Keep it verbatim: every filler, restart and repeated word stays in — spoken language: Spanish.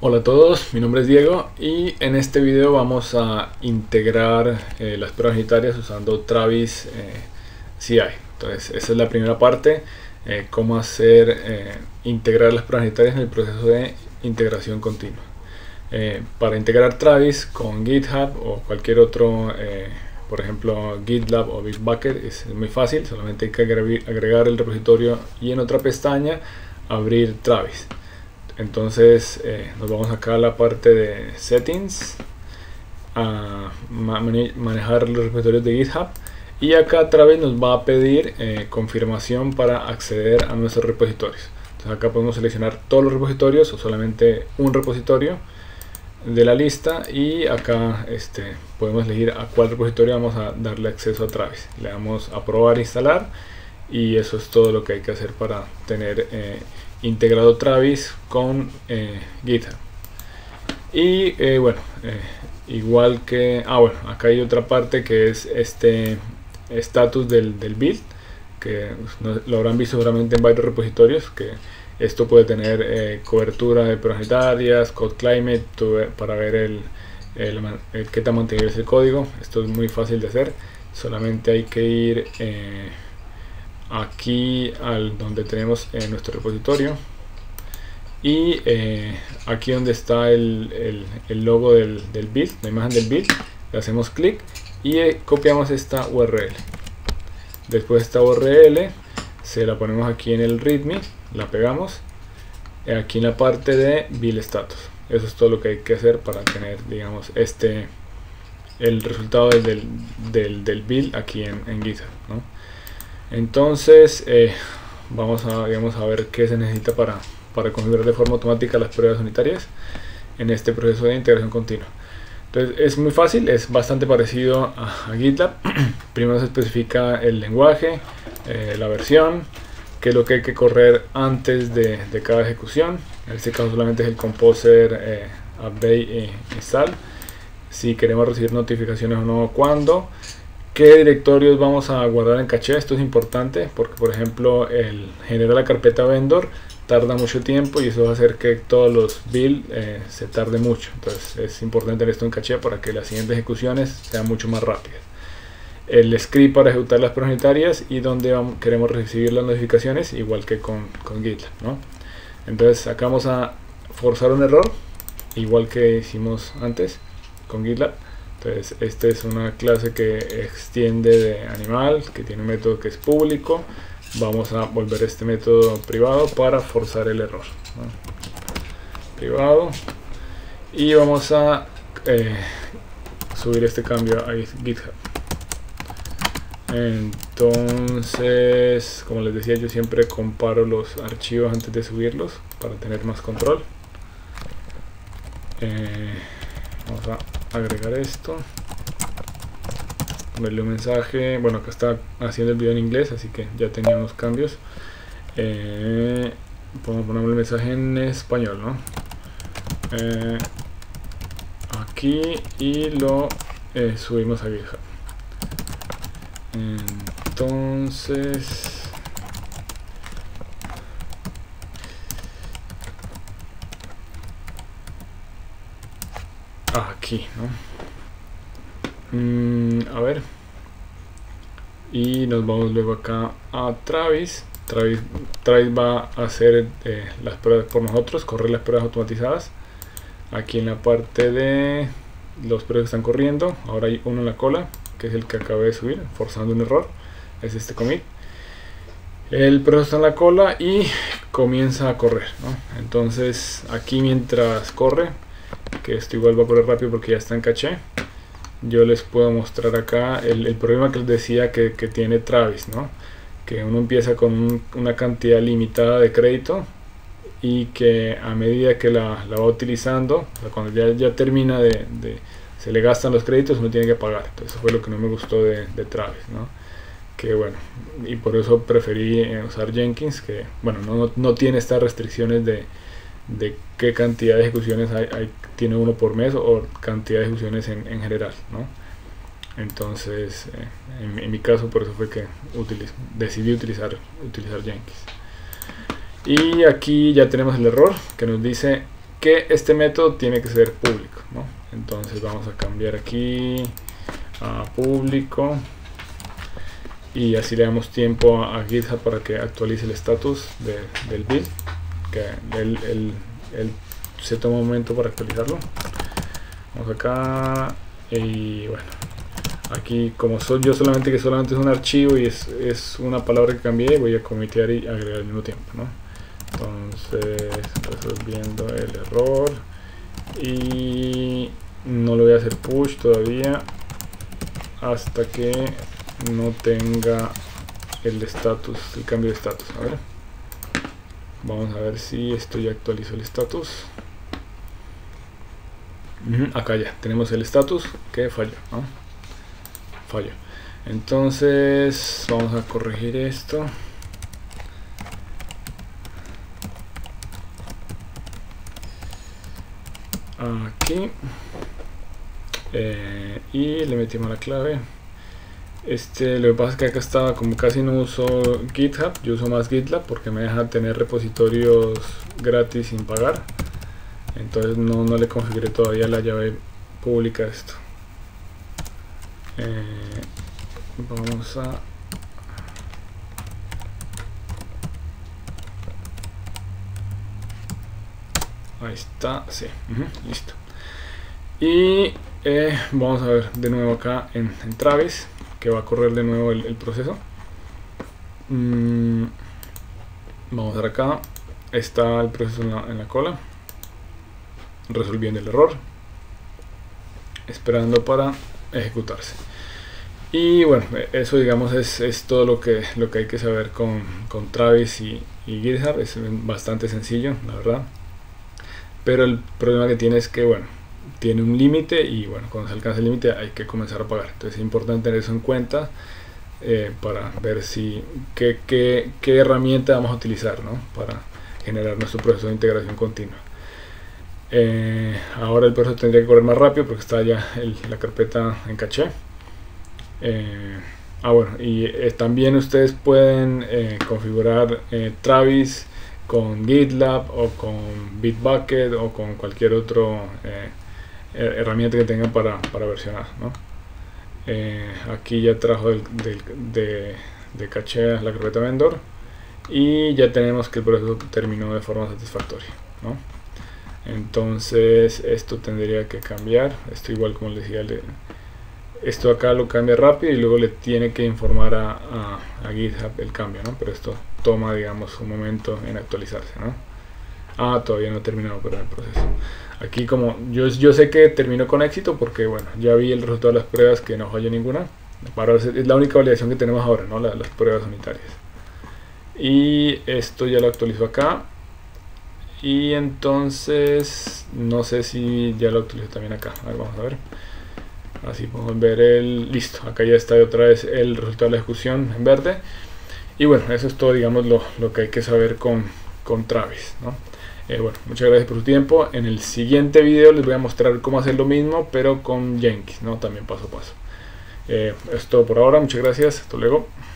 Hola a todos, mi nombre es Diego y en este video vamos a integrar eh, las pruebas unitarias usando Travis eh, C I. Entonces esa es la primera parte, eh, cómo hacer eh, integrar las pruebas unitarias en el proceso de integración continua. Eh, para integrar Travis con GitHub o cualquier otro, eh, por ejemplo GitLab o Bitbucket, es muy fácil, solamente hay que agregar el repositorio y en otra pestaña abrir Travis. Entonces eh, nos vamos acá a la parte de settings, a manejar los repositorios de GitHub, y acá otra vez nos va a pedir eh, confirmación para acceder a nuestros repositorios. Entonces acá podemos seleccionar todos los repositorios o solamente un repositorio de la lista, y acá este, podemos elegir a cuál repositorio vamos a darle acceso a Travis. Le damos a probar, instalar, y eso es todo lo que hay que hacer para tener eh, integrado Travis con eh, GitHub. Y eh, bueno, eh, igual que, ah bueno, acá hay otra parte que es este estatus del, del build, que no, lo habrán visto seguramente en varios repositorios, que esto puede tener eh, cobertura de pruebas unitarias, code climate, to, para ver el, el, el qué tan mantenido es el código. Esto es muy fácil de hacer, solamente hay que ir eh, aquí al donde tenemos eh, nuestro repositorio, y eh, aquí donde está el, el, el logo del, del build, la imagen del build, le hacemos clic y eh, copiamos esta U R L. Después esta U R L se la ponemos aquí en el readme, la pegamos eh, aquí en la parte de build status. Eso es todo lo que hay que hacer para tener, digamos, este el resultado del, del, del build aquí en, en GitHub, ¿no? Entonces eh, vamos a, digamos, a ver qué se necesita para, para configurar de forma automática las pruebas unitarias en este proceso de integración continua. Entonces es muy fácil, es bastante parecido a, a GitLab. Primero se especifica el lenguaje, eh, la versión, qué es lo que hay que correr antes de, de cada ejecución. En este caso solamente es el composer eh, update e install, si queremos recibir notificaciones o no, cuándo, qué directorios vamos a guardar en caché. Esto es importante porque, por ejemplo, el generar la carpeta vendor tarda mucho tiempo y eso va a hacer que todos los builds eh, se tarde mucho. Entonces es importante tener esto en caché para que las siguientes ejecuciones sean mucho más rápidas. El script para ejecutar las pruebas unitarias y donde vamos, queremos recibir las notificaciones, igual que con, con GitLab, ¿no? Entonces acá vamos a forzar un error, igual que hicimos antes con GitLab. Entonces esta es una clase que extiende de animal, que tiene un método que es público. Vamos a volver este método privado para forzar el error, ¿no? Privado, y vamos a eh, subir este cambio a GitHub. Entonces, como les decía, yo siempre comparo los archivos antes de subirlos para tener más control. Eh, vamos a agregar esto, ponerle un mensaje. Bueno, acá está haciendo el video en inglés, así que ya tenía unos cambios. Eh, podemos poner el mensaje en español, ¿no? Eh, aquí, y lo eh, subimos a GitHub. Entonces aquí, ¿no? Mm, a ver, y nos vamos luego acá a Travis. Travis, Travis va a hacer eh, las pruebas por nosotros, correr las pruebas automatizadas. Aquí en la parte de los pruebas que están corriendo, ahora hay uno en la cola, que es el que acabé de subir, forzando un error, es este commit. El proceso está en la cola y comienza a correr, ¿no? Entonces aquí, mientras corre, que esto igual va a correr rápido porque ya está en caché, yo les puedo mostrar acá el, el problema que les decía que, que tiene Travis, ¿no? Que uno empieza con un, una cantidad limitada de crédito, y que a medida que la, la va utilizando, o sea, cuando ya, ya termina de, de se le gastan los créditos, uno tiene que pagar. Entonces eso fue lo que no me gustó de, de Travis, ¿no? Que bueno, y por eso preferí eh, usar Jenkins, que bueno, no, no, no tiene estas restricciones de, de qué cantidad de ejecuciones hay, hay, tiene uno por mes, o cantidad de ejecuciones en, en general, ¿no? Entonces eh, en, en mi caso por eso fue que utiliz, decidí utilizar, utilizar Jenkins. Y aquí ya tenemos el error que nos dice que este método tiene que ser público, ¿no? Entonces vamos a cambiar aquí a público y así le damos tiempo a, a GitHub para que actualice el estatus de, del build, que él, él, él se toma un momento para actualizarlo. Vamos acá y bueno, aquí como soy yo solamente que solamente es un archivo y es, es una palabra que cambié, voy a comitear y agregar al mismo tiempo, ¿no? Entonces resolviendo el error y no le voy a hacer push todavía hasta que no tenga el estatus, el cambio de estatus. A ver, vamos a ver si esto ya actualizó el estatus. Acá ya tenemos el estatus que falló, ¿no? Falló. Entonces vamos a corregir esto. Aquí eh, y le metimos la clave. Este, lo que pasa es que acá estaba, como casi no uso GitHub, yo uso más GitLab porque me deja tener repositorios gratis sin pagar. Entonces no, no le configuré todavía la llave pública a esto. Eh, vamos a ahí está, sí, uh-huh, listo. Y eh, vamos a ver de nuevo acá en, en Travis, que va a correr de nuevo el, el proceso. Mm, vamos a ver acá, está el proceso en la, en la cola, resolviendo el error, esperando para ejecutarse. Y bueno, eso digamos es, es todo lo que, lo que hay que saber con, con Travis y, y GitHub. Es bastante sencillo, la verdad. Pero el problema que tiene es que, bueno, tiene un límite y, bueno, cuando se alcanza el límite hay que comenzar a pagar. Entonces es importante tener eso en cuenta eh, para ver si qué, qué, qué herramienta vamos a utilizar, ¿no? Para generar nuestro proceso de integración continua. Eh, ahora el proceso tendría que correr más rápido porque está ya el, la carpeta en caché. Eh, ah, bueno, y eh, también ustedes pueden eh, configurar eh, Travis con GitLab o con Bitbucket o con cualquier otro eh, herramienta que tengan para, para versionar, ¿no? Eh, aquí ya trajo del, del, de, de caché la carpeta vendor y ya tenemos que el proceso terminó de forma satisfactoria, ¿no? Entonces esto tendría que cambiar. Esto igual como les decía, le, esto acá lo cambia rápido y luego le tiene que informar a, a, a GitHub el cambio, ¿no? Pero esto toma, digamos, un momento en actualizarse, ¿no? Ah, todavía no he terminado pero el proceso. Aquí como yo, yo sé que terminó con éxito porque, bueno, ya vi el resultado de las pruebas que no falló ninguna. Para, es la única validación que tenemos ahora, ¿no? La, las pruebas unitarias. Y esto ya lo actualizó acá. Y entonces no sé si ya lo actualizó también acá. A ver, vamos a ver. Así podemos ver el listo. Acá ya está otra vez el resultado de la ejecución en verde. Y bueno, eso es todo, digamos, lo, lo que hay que saber con, con Travis, ¿no? Eh, bueno, muchas gracias por su tiempo. En el siguiente video les voy a mostrar cómo hacer lo mismo, pero con Jenkins, ¿no? También paso a paso. Eh, es todo por ahora. Muchas gracias. Hasta luego.